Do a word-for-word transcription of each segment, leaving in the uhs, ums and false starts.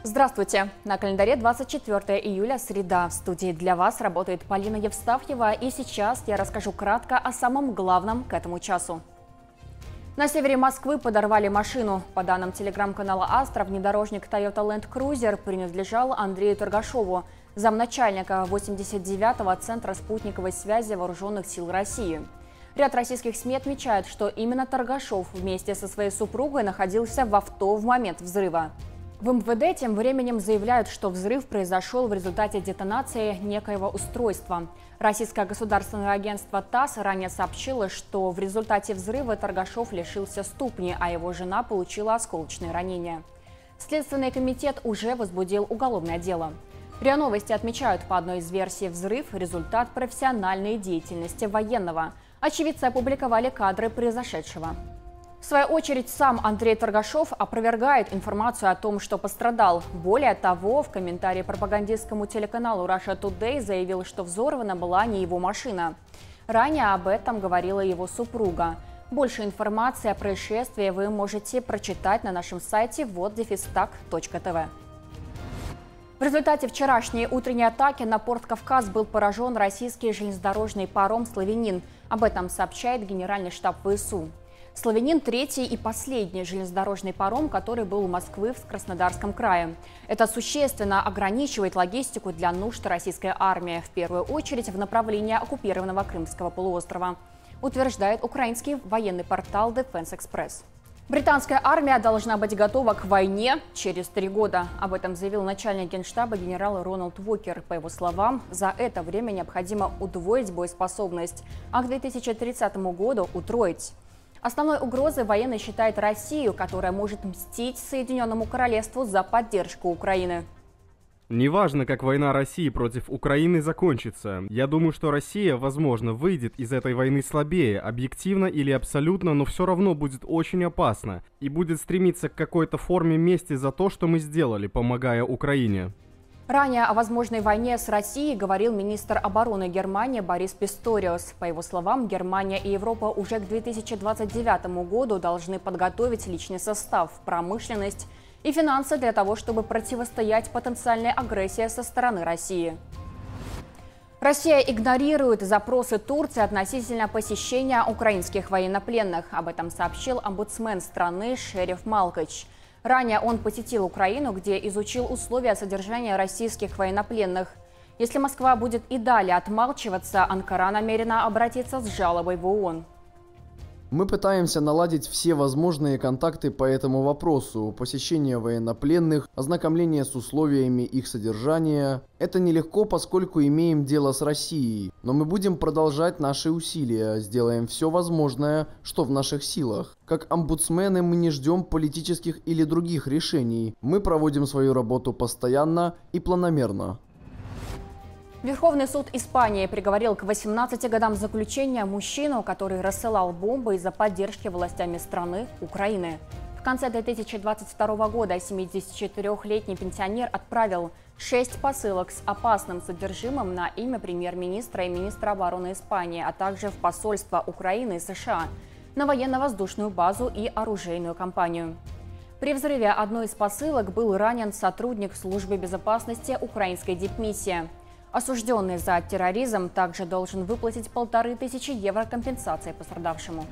Здравствуйте! На календаре двадцать четвёртое июля, среда. В студии для вас работает Полина Евстафьева, и сейчас я расскажу кратко о самом главном к этому часу. На севере Москвы подорвали машину. По данным телеграм-канала «Астра», внедорожник Toyota Land Cruiser принадлежал Андрею Торгашову, замначальника восемьдесят девятого Центра спутниковой связи Вооруженных сил России. Ряд российских СМИ отмечают, что именно Торгашов вместе со своей супругой находился в авто в момент взрыва. В эм вэ дэ тем временем заявляют, что взрыв произошел в результате детонации некоего устройства. Российское государственное агентство ТАСС ранее сообщило, что в результате взрыва Торгашов лишился ступни, а его жена получила осколочные ранения. Следственный комитет уже возбудил уголовное дело. РИА Новости отмечают, по одной из версий, взрыв – результат профессиональной деятельности военного. Очевидцы опубликовали кадры произошедшего. В свою очередь, сам Андрей Торгашов опровергает информацию о том, что пострадал. Более того, в комментарии пропагандистскому телеканалу Russia Today заявил, что взорвана была не его машина. Ранее об этом говорила его супруга. Больше информации о происшествии вы можете прочитать на нашем сайте вот дефис так точка тэ вэ. В результате вчерашней утренней атаки на порт Кавказ был поражен российский железнодорожный паром «Славянин». Об этом сообщает Генеральный штаб вэ эс у. «Славянин» – третий и последний железнодорожный паром, который был у Москвы в Краснодарском крае. Это существенно ограничивает логистику для нужд российской армии, в первую очередь в направлении оккупированного Крымского полуострова, утверждает украинский военный портал Defense Express. Британская армия должна быть готова к войне через три года. Об этом заявил начальник Генштаба генерал Рональд Уокер. По его словам, за это время необходимо удвоить боеспособность, а к две тысячи тридцатому году утроить. Основной угрозой военный считает Россию, которая может мстить Соединенному Королевству за поддержку Украины. Неважно, как война России против Украины закончится. Я думаю, что Россия, возможно, выйдет из этой войны слабее, объективно или абсолютно, но все равно будет очень опасно и будет стремиться к какой-то форме мести за то, что мы сделали, помогая Украине. Ранее о возможной войне с Россией говорил министр обороны Германии Борис Писториус. По его словам, Германия и Европа уже к две тысячи двадцать девятому году должны подготовить личный состав, промышленность и финансы для того, чтобы противостоять потенциальной агрессии со стороны России. Россия игнорирует запросы Турции относительно посещения украинских военнопленных. Об этом сообщил омбудсмен страны Шериф Малкач. Ранее он посетил Украину, где изучил условия содержания российских военнопленных. Если Москва будет и далее отмалчиваться, Анкара намерена обратиться с жалобой в ООН. Мы пытаемся наладить все возможные контакты по этому вопросу. Посещение военнопленных, ознакомление с условиями их содержания. Это нелегко, поскольку имеем дело с Россией. Но мы будем продолжать наши усилия, сделаем все возможное, что в наших силах. Как омбудсмены мы не ждем политических или других решений. Мы проводим свою работу постоянно и планомерно. Верховный суд Испании приговорил к восемнадцати годам заключения мужчину, который рассылал бомбы из-за поддержки властями страны Украины. В конце две тысячи двадцать второго года семидесятичетырёхлетний пенсионер отправил шесть посылок с опасным содержимым на имя премьер-министра и министра обороны Испании, а также в посольство Украины и США, на военно-воздушную базу и оружейную компанию. При взрыве одной из посылок был ранен сотрудник службы безопасности украинской дипмиссии. Осужденный за терроризм также должен выплатить полторы тысячи евро компенсации пострадавшему.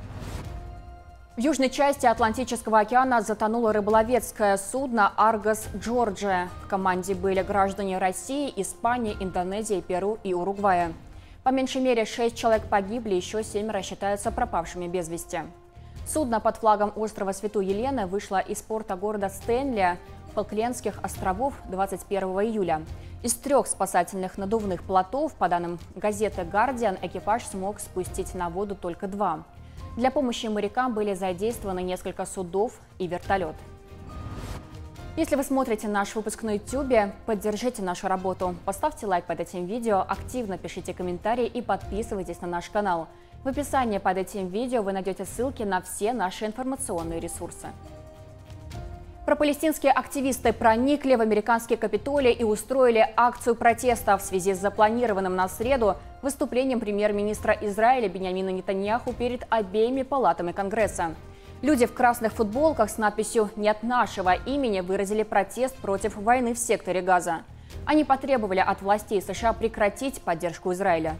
В южной части Атлантического океана затонуло рыболовецкое судно «Аргос Джорджия». В команде были граждане России, Испании, Индонезии, Перу и Уругвая. По меньшей мере шесть человек погибли, еще семеро считаются пропавшими без вести. Судно под флагом острова Святой Елены вышло из порта города Стэнли, Фолклендских островов, двадцать первого июля. Из трех спасательных надувных плотов, по данным газеты «Гардиан», экипаж смог спустить на воду только два. Для помощи морякам были задействованы несколько судов и вертолет. Если вы смотрите наш выпуск на ютубе, поддержите нашу работу. Поставьте лайк под этим видео, активно пишите комментарии и подписывайтесь на наш канал. В описании под этим видео вы найдете ссылки на все наши информационные ресурсы. Пропалестинские активисты проникли в американский Капитолий и устроили акцию протеста в связи с запланированным на среду выступлением премьер-министра Израиля Биньямина Нетаньяху перед обеими палатами Конгресса. Люди в красных футболках с надписью «Нет нашего имени» выразили протест против войны в секторе Газа. Они потребовали от властей США прекратить поддержку Израиля.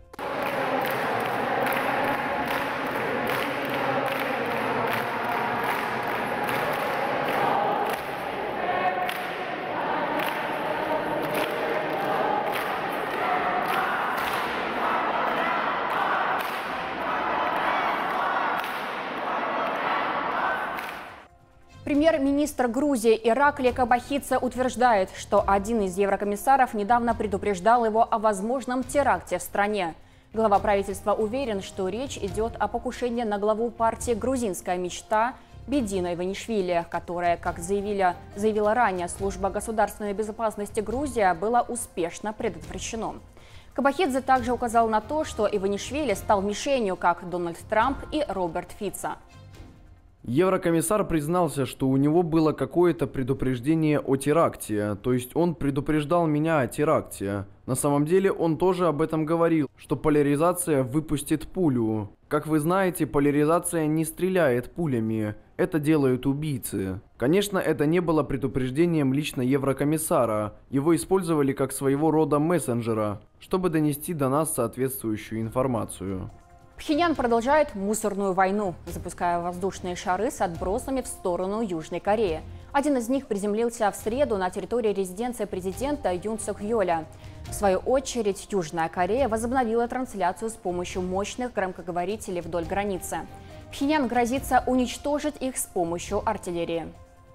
Премьер-министр Грузии Иракли Кобахидзе утверждает, что один из еврокомиссаров недавно предупреждал его о возможном теракте в стране. Глава правительства уверен, что речь идет о покушении на главу партии «Грузинская мечта» Бедина Иванишвили, которая, как заявила, заявила ранее служба государственной безопасности Грузии, было успешно предотвращено. Кобахидзе также указал на то, что Иванишвили стал мишенью, как Дональд Трамп и Роберт Фицо. Еврокомиссар признался, что у него было какое-то предупреждение о теракте, то есть он предупреждал меня о теракте. На самом деле он тоже об этом говорил, что поляризация выпустит пулю. Как вы знаете, поляризация не стреляет пулями, это делают убийцы. Конечно, это не было предупреждением лично еврокомиссара, его использовали как своего рода мессенджера, чтобы донести до нас соответствующую информацию. Пхеньян продолжает мусорную войну, запуская воздушные шары с отбросами в сторону Южной Кореи. Один из них приземлился в среду на территории резиденции президента Юн Сук Йоля. В свою очередь, Южная Корея возобновила трансляцию с помощью мощных громкоговорителей вдоль границы. Пхеньян грозится уничтожить их с помощью артиллерии.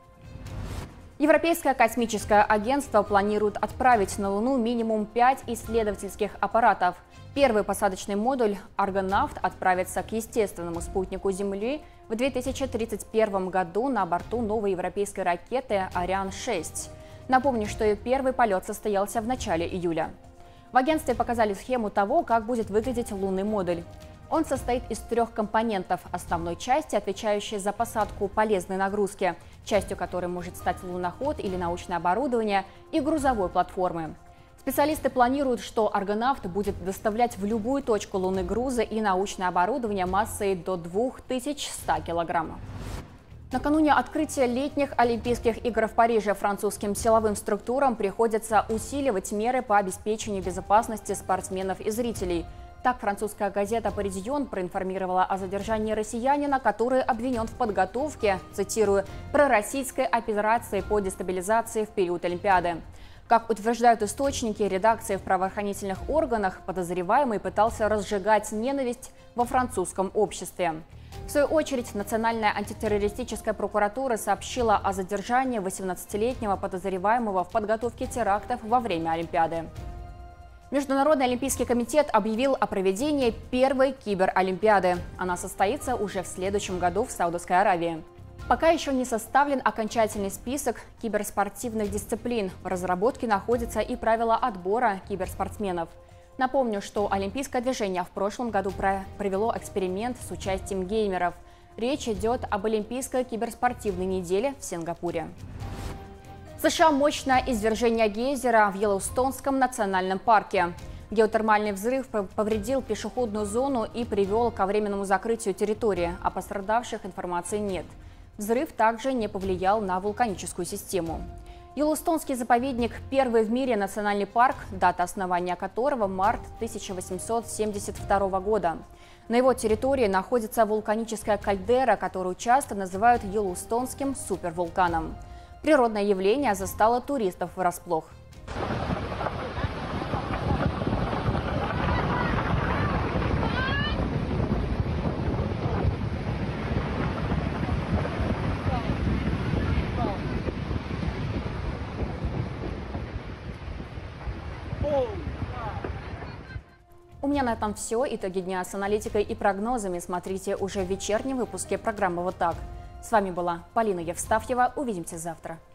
Европейское космическое агентство планирует отправить на Луну минимум пять исследовательских аппаратов. Первый посадочный модуль «Аргонавт» отправится к естественному спутнику Земли в две тысячи тридцать первом году на борту новой европейской ракеты «Ариан шесть». Напомню, что ее первый полет состоялся в начале июля. В агентстве показали схему того, как будет выглядеть лунный модуль. Он состоит из трех компонентов основной части, отвечающей за посадку полезной нагрузки, частью которой может стать луноход или научное оборудование, и грузовой платформы. Специалисты планируют, что «Аргонавт» будет доставлять в любую точку Луны грузы и научное оборудование массой до двух тысяч ста килограммов. Накануне открытия летних Олимпийских игр в Париже французским силовым структурам приходится усиливать меры по обеспечению безопасности спортсменов и зрителей. Так, французская газета «Паризьон» проинформировала о задержании россиянина, который обвинен в подготовке, цитирую, «пророссийской операции по дестабилизации в период Олимпиады». Как утверждают источники редакции в правоохранительных органах, подозреваемый пытался разжигать ненависть во французском обществе. В свою очередь, Национальная антитеррористическая прокуратура сообщила о задержании восемнадцатилетнего подозреваемого в подготовке терактов во время Олимпиады. Международный олимпийский комитет объявил о проведении первой киберолимпиады. Она состоится уже в следующем году в Саудовской Аравии. Пока еще не составлен окончательный список киберспортивных дисциплин. В разработке находятся и правила отбора киберспортсменов. Напомню, что олимпийское движение в прошлом году провело эксперимент с участием геймеров. Речь идет об Олимпийской киберспортивной неделе в Сингапуре. В США мощное извержение гейзера в Йеллоустонском национальном парке. Геотермальный взрыв повредил пешеходную зону и привел ко временному закрытию территории. О пострадавших информации нет. Взрыв также не повлиял на вулканическую систему. Йеллоустонский заповедник – первый в мире национальный парк, дата основания которого – март тысяча восемьсот семьдесят второго года. На его территории находится вулканическая кальдера, которую часто называют Йеллоустонским супервулканом. Природное явление застало туристов врасплох. У меня на этом все. Итоги дня с аналитикой и прогнозами смотрите уже в вечернем выпуске программы «Вот так». С вами была Полина Евстафьева. Увидимся завтра.